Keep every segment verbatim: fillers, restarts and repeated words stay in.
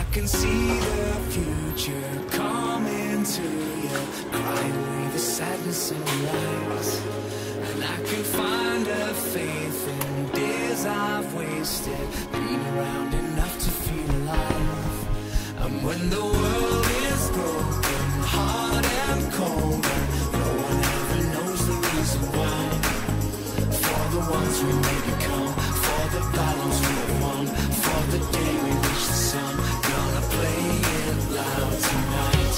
can see the future coming to you. Cry away the sadness in your eyes. And I can find a faith in days I've wasted, been around enough to feel alive. And when the world is broken, hard and cold, and no one ever knows the reason why. For the ones we may become, for the battles we have won, for the day we reach the sun, gonna play it loud tonight.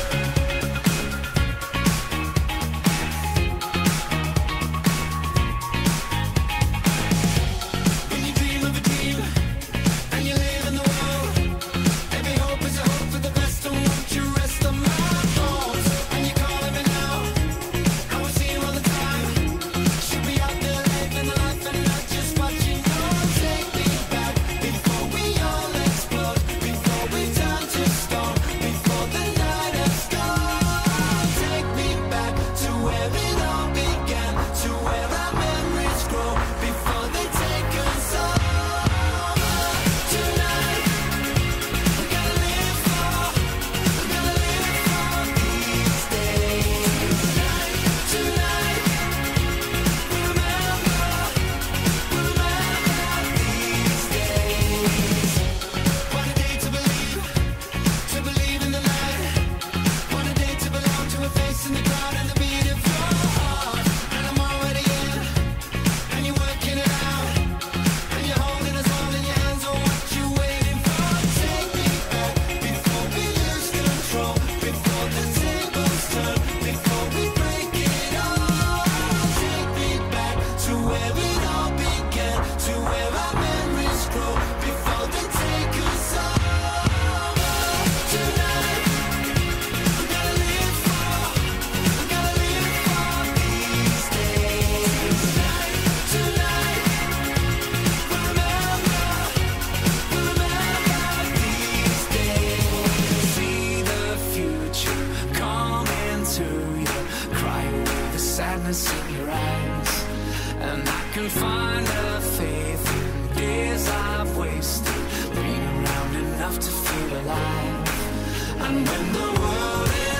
In your eyes, and I can find a faith in days I've wasted, been around enough to feel alive. And when the world is